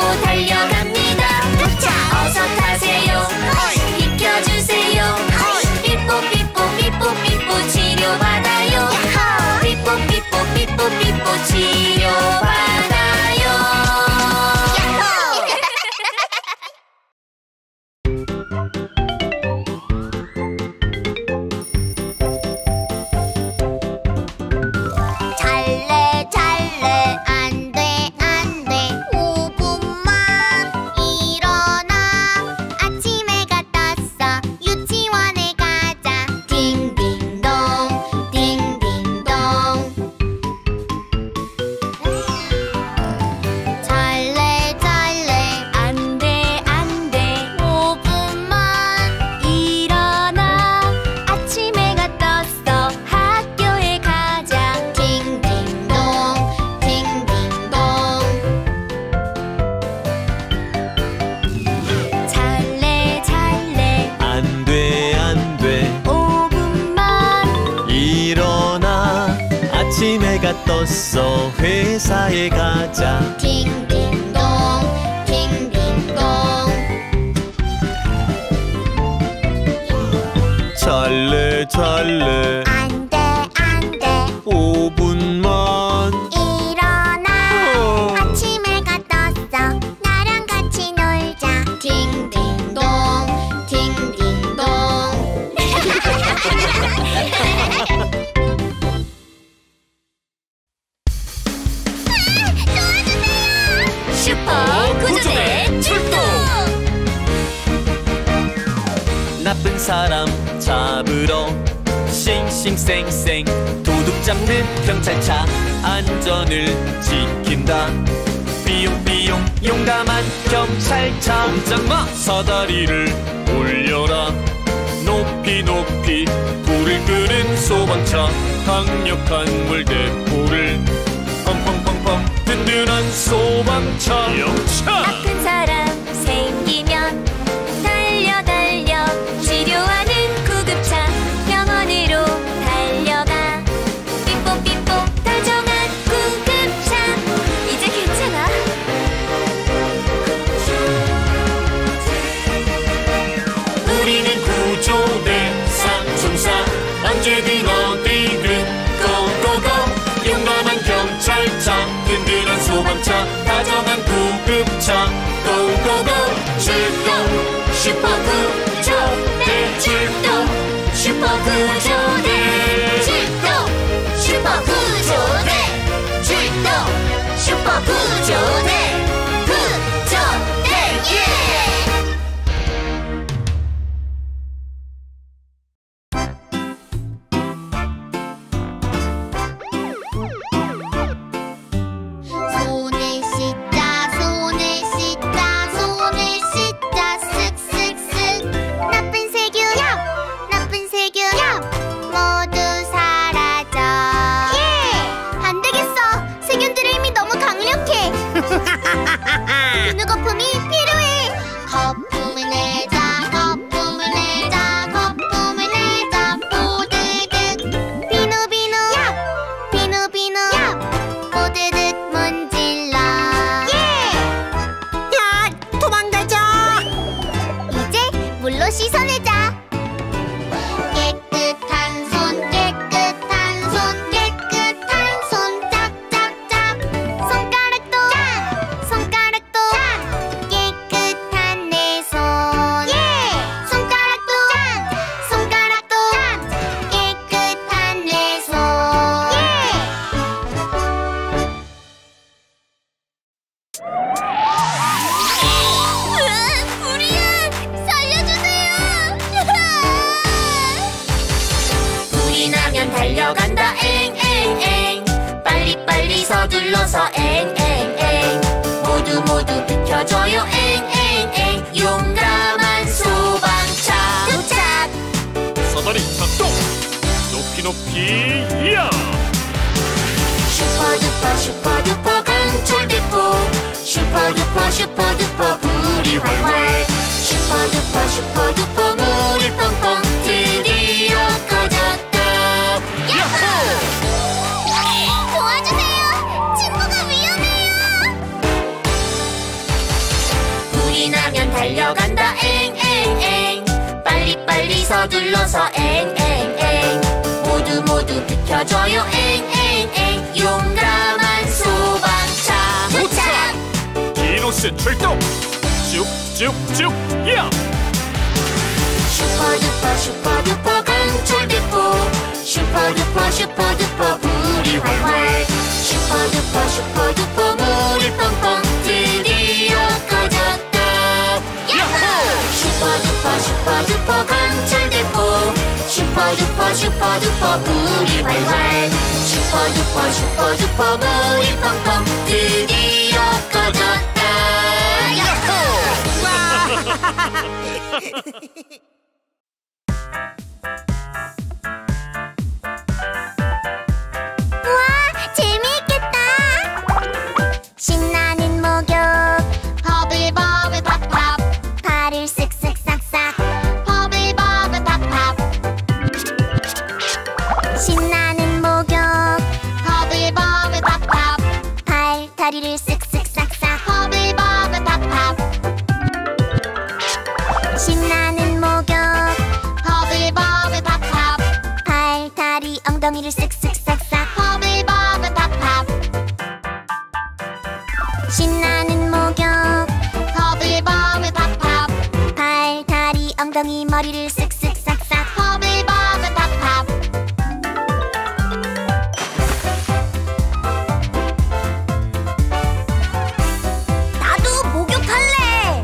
달려갑니다. 자, 어서 타세요. 비켜주세요. 삐뽀 삐뽀 삐뽀 삐뽀 치료받아요. 삐뽀 삐뽀 삐뽀 삐뽀 치료받아요. 떴어. 회사에 가자. 딩딩동 딩딩동. 잘래 안돼 안돼. 5분만 일어나. 아침해가 떴어. 나랑 같이 놀자. 딩딩동 딩딩동. 슈퍼 구조대 출동! 나쁜 사람 잡으러 싱싱쌩쌩 도둑 잡는 경찰차 안전을 지킨다. 삐용삐용 용감한 경찰차. 꼼짝마 사다리를 올려라. 높이 높이 불을 끄는 소방차. 강력한 물대포를 펑펑펑펑 든든한 소방차. 영차. 아픈 사람 생기면 달려 달려 치료하는 구급차. 병원으로 달려가. 삐뽀삐뽀 다정한 구급차. 이제 괜찮아. 우리는 구조대 상송사. 언제든 어디든 고고고. 용감한 경찰차 든든한 소방차 다정한 구급차. 고고고. 출동 슈퍼구조대 출동. 슈퍼구조대 출동 슈퍼구조대 출동. 슈퍼구조대 구조대 예! 손을 씻자 손을 씻자 손을 씻자 쓱쓱쓱. 나쁜 세균 나쁜 세균 모두 사라져. 예! 안 되겠어. 세균들의 힘이 너무 강력해. 비누 거품이 필요해. 거품을 내자 거품을 내자 거품을 내자 뽀드득. 비누 비누 비누 비누 뽀드득 문질러. 예! 야, 도망가자. 이제 물로 씻어내자. 깨끗한 손 깨끗한 손 깨끗한 손 짝짝짝. 손가락도 손가락도 깨끗한 내 손. 예! 손가락도 손가락도 깨끗한 내 손. 예! 불이야! 살려주세요! 불이 나면 달려간다 엥엥엥. 빨리빨리 서둘러서 엥엥엥. 모두 모두 비켜줘요 엥엥엥. 용감한 소방차 도착. 사다리 작동. 높이 높이 야. 슈퍼두퍼 슈퍼두퍼 강철대포. 슈퍼두퍼 슈퍼두퍼 불이 활활. 슈퍼두퍼 슈퍼두퍼 물이 펑펑. 드디어 꺼졌다. 야호! 도와주세요. 친구가 위험해요. 달려간다 엥엥엥 빨리빨리 서둘러서 엥엥엥 모두 비켜줘요 엥엥엥 용감한 소방차 도착! 디노스 출동! 쭉쭉쭉 야! 슈퍼두퍼 강철대포 슈퍼두퍼 불이 활활 슈퍼두퍼 물이 펑펑 드디어 꺼졌다 야호! 슈퍼두퍼 강철대포 슈퍼두퍼 불이 활활 슈퍼두퍼 물이 펑펑 드디어 꺼졌다 야호! 우와, 재미있겠다. 신나는 목욕 버블버블 팝팝 발을 쓱쓱 싹싹 버블버블 팝팝 신나는 목욕 버블버블 팝팝 발 다리를 쓱쓱 싹싹 버블버블 팝팝 신나는 목욕 버블버블 팝팝 발 다리 엉덩이를 쓱쓱 싹싹 버블버블 팝팝 신나는 목욕 버블버블 팝팝 발 다리 엉덩이 머리를 쓱쓱 싹싹 버블버블 팝팝 나도 목욕할래.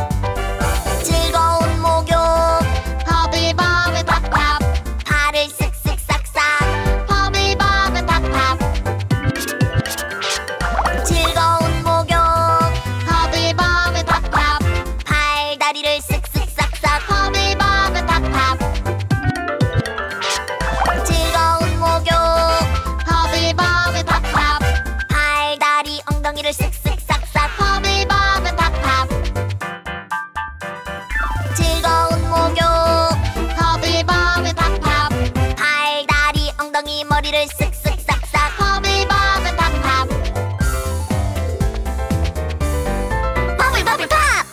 즐거운 목욕 버블버블 팝팝 발을 쓱쓱 싹싹 버블버블 팝팝 즐거운 목욕 버블버블 팝팝 발 다리를 쓱쓱 싹싹 버블버블 팝팝 즐거운 목욕 버블버블 팝팝 발 다리 엉덩이를 쓱쓱 싹싹 버블버블 팝팝 즐거운 목욕 버블버블 팝팝 발 다리 엉덩이 머리를 쓱쓱 싹싹 버블버블 팝팝 버블버블 팝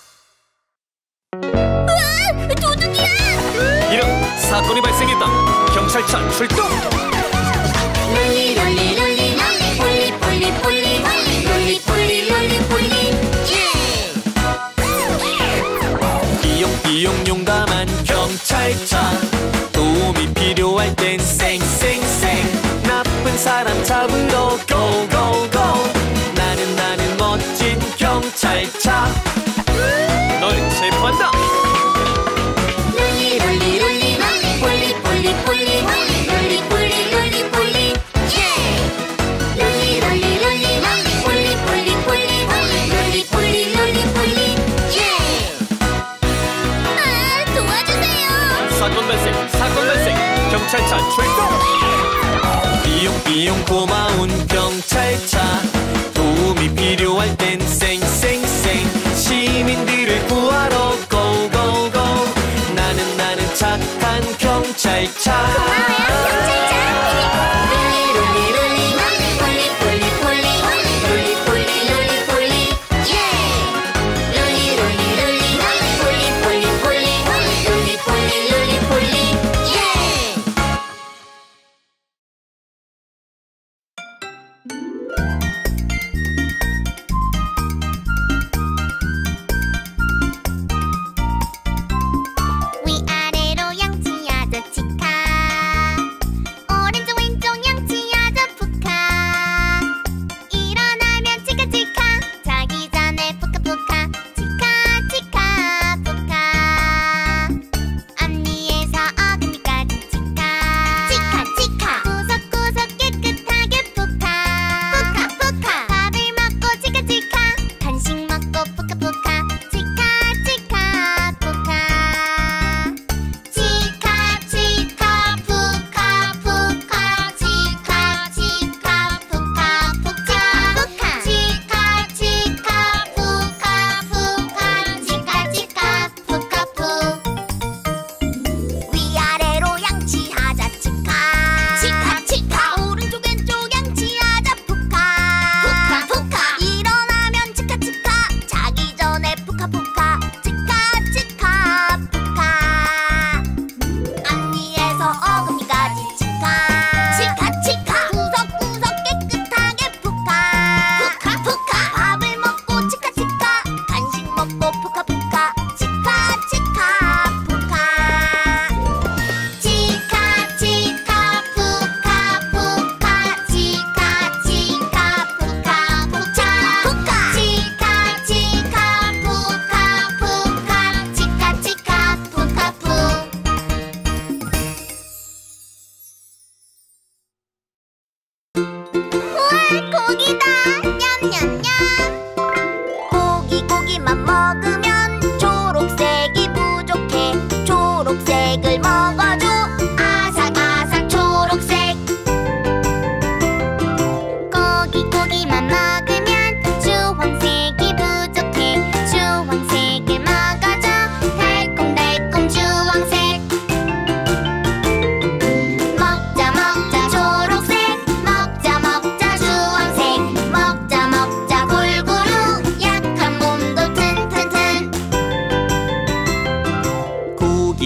우와 도둑이야 이런 사건이 발생했다. 경찰차 출동! 롤리 폴리 이용 용감한 경찰차 도움이 필요할 땐 쌩쌩쌩 나쁜 사람 잡으러 고고고 나는 멋진 경찰차 널 체포한다. 사건 발생 경찰차 출동! 이용 고마운 경찰차 도움이 필요할 땐 쌩쌩쌩 시민들을 구하러 고고고 나는 착한 경찰차 위아래로 양치하듯 치카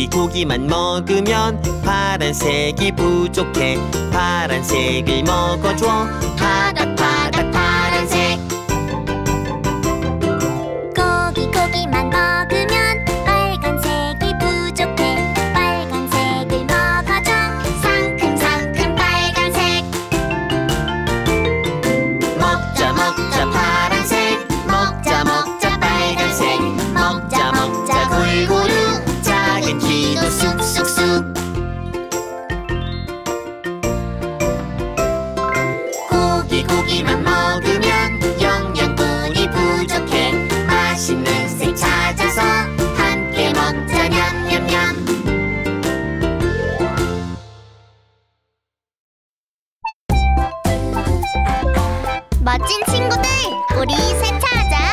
고기만 먹으면 파란색이 부족해. 파란색을 먹어줘. 파닥파닥 파란색. 고기만 먹으면 빨간색이 부족해. 빨간색을 먹어줘. 상큼상큼 빨간색. 먹자 먹자 파란색. 먹자 먹자 빨간색. 먹자 먹자 골고루 작은 키도 쑥쑥쑥. 고기만 먹으면 영양분이 부족해. 맛있는 색 찾아서 함께 먹자 냠냠냠. 멋진 친구들, 우리 세차하자.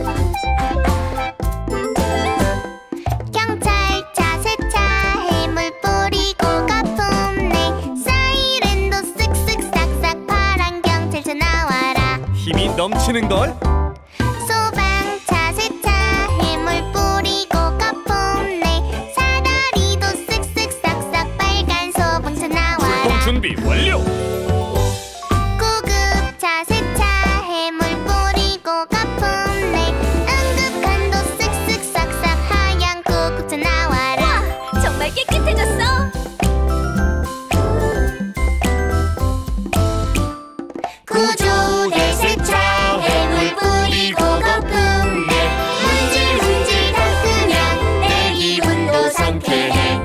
경찰차 세차, 해물 뿌리고 거품 내. 사이렌도 쓱쓱 싹싹, 파란 경찰차 나와라. 힘이 넘치는걸? 소방차 세차, 해물 뿌리고 거품 내. 사다리도 쓱쓱 싹싹, 빨간 소방차 나와라. 출동 준비 완료! 구급차 세차, 해물 뿌리고 거품 내. 응급칸도 쓱쓱 싹싹, 하얀 구급차 나와라. 와, 정말 깨끗해졌어. 구조대 세차, 해물 뿌리고 거품 내. 문질문질 닦으면 내 기분도 상쾌해.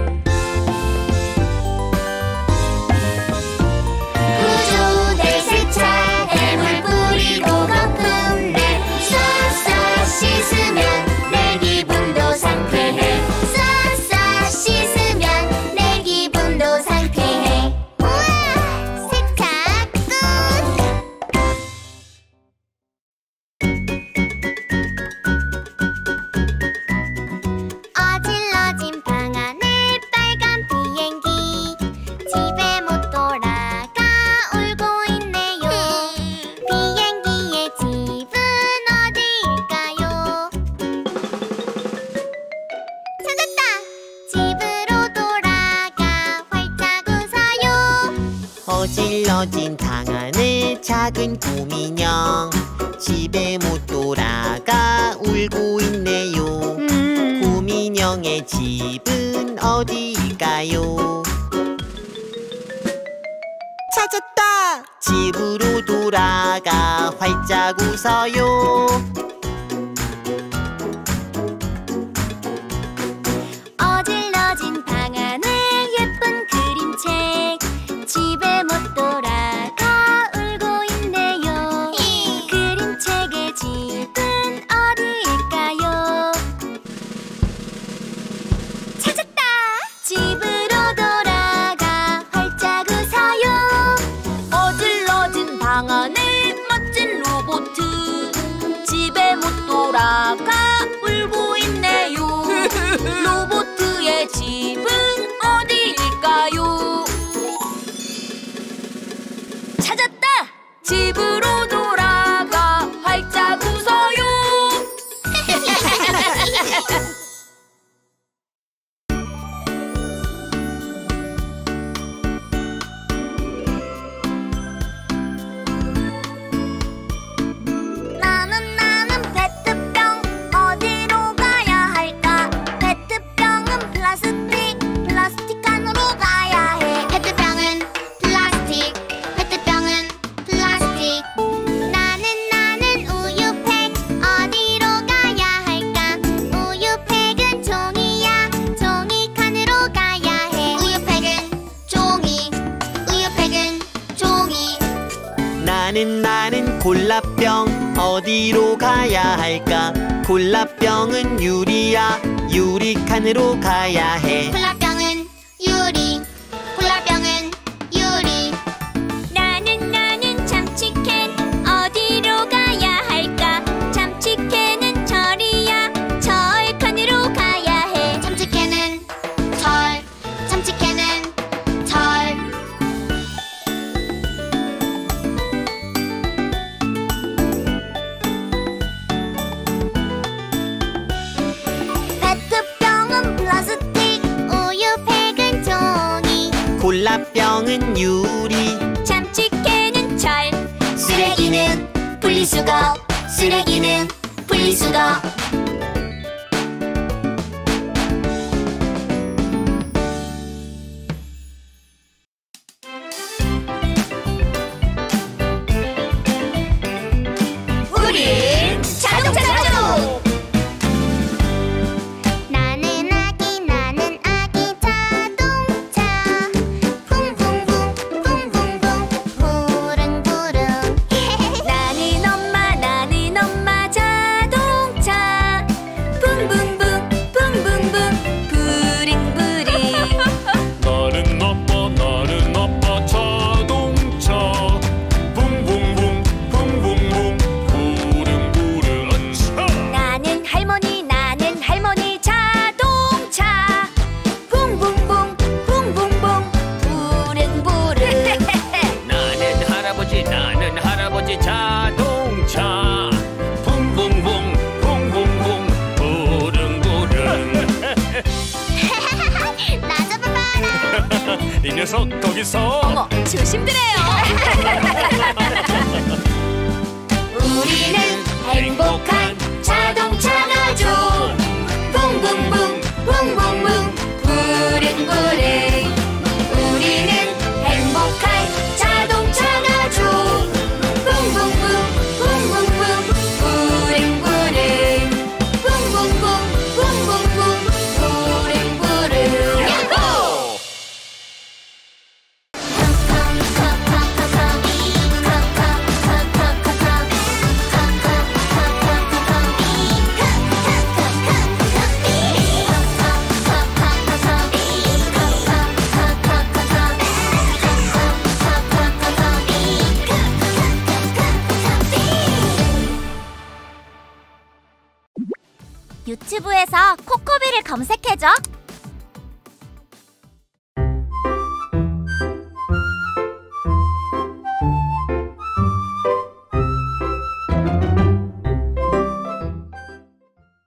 구조대 세차, 해물 뿌리고 거품 내. 싹싹 씻으면 내 기분도 상쾌해. 싹싹 씻으면 내 기분도 상쾌해. 우와, 세차 끝! 어질러진 방 안에 빨간 비행기. 집에 못 돌아가 울고 있네요. 비행기의 집은 어디일까요? 찾았다! 집으로 돌아가 활짝 웃어요. 어질러진 방 안에 작은 곰인형. 집에 못 돌아가 울고 있네요. 곰인형의 집은 어디일까요? 찾았다! 집으로 돌아가 활짝 웃어요. 어질러진 방 안에 예쁜 그림책. 집에 못 돌아가 울고 있네요. 그림책의 집은 어디일까요? 찾았다! 집으로 돌아가 활짝 웃어요. 어질러진 방 안에 멋진 로봇. 집에 못 돌아가 울고 있네요. 로봇의 집은 어디일까요? 찾았다! 집으로 돌아가 활짝 웃어요. 나는 페트병, 어디로 가야 할까? 페트병은 플라스틱 칸으로 가야 해. 페트병은 플라스틱, 페트병은 플라스틱. 나는 우유팩, 어디로 가야 할까? 우유팩은 종이야, 종이 칸으로 가야 해. 우유팩은 종이, 우유팩은 종이. 나는 콜라병, 어디로 가야 할까? 콜라병은 유리야, 유리칸으로 가야 해. 콜라병은 유리, 콜라병은 유리. 나는 참치캔, 어디로 가야 할까? 참치캔은 절이야, 절칸으로 가야 해. 참치캔은 절, 참치캔은 절. 페트병은 플라스틱, 콜라병은 유리. 참치캔은 철. 쓰레기는 분리수거. 쓰레기는 분리수거. 우린 자동차 가족. 나는 아기 자동차. 붕붕붕 붕붕붕 부릉부릉. 나는 엄마 자동차. 붕붕붕 붕붕붕 부릉부릉. 나는 아빠 자동차. 붕붕붕 붕붕붕 부릉부릉. 차. 나는 할머니 자동차. 붕붕붕 붕붕붕 부릉부릉. 나는 할아버지 자동차. 붕붕붕 붕붕붕 부릉부릉. 나 잡아봐라. 이 녀석 거기서. 어머, 조심드래요. 우리는 행복한 자동차 가족. 붕붕붕 붕붕붕 부릉부릉. 우리는 행복한 자동차 가족. 붕붕붕 붕붕붕 부릉부릉. 붕붕붕 붕붕붕 부릉부릉. 야호! 유튜브에서 코코비를 검색해줘.